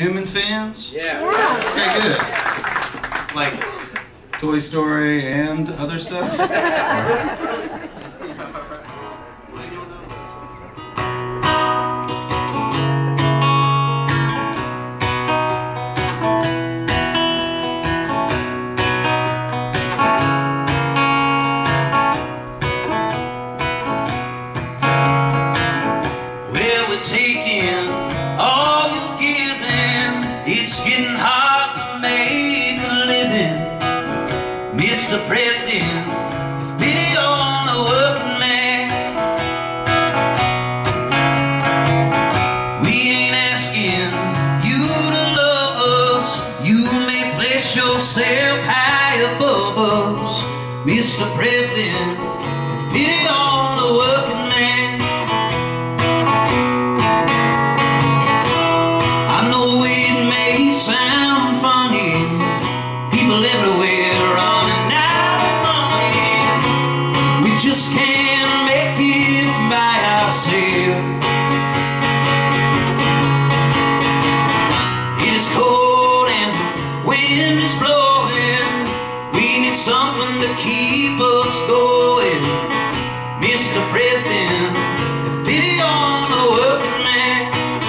Human fans? Yeah. Okay, good. Like Toy Story and other stuff? Well, we're taking all you've given. It's getting hard to make a living. Mr. President, have pity on the working man. We ain't asking you to love us. You may place yourself high above us. Mr. President, have pity on the working man. I know it may sound funny, people everywhere running out of money. We just can't make it by ourselves. It is cold and the wind is blowing. We need something to keep us going. Mr. President, have pity on the working man.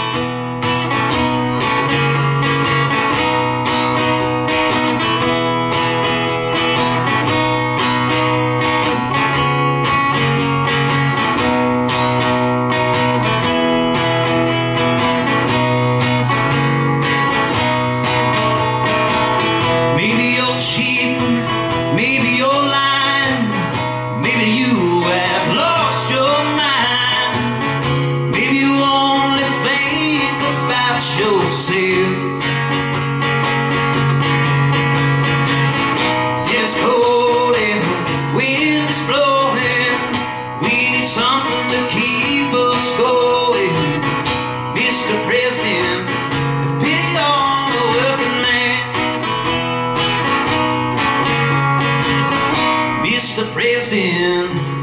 Maybe you're cheap, maybe you're lying, maybe you have lost your mind. Maybe you only think about yourself. It's cold and the wind is blowing. We need something to keep us going. Mr. President, have pity on the working man. Mr. President,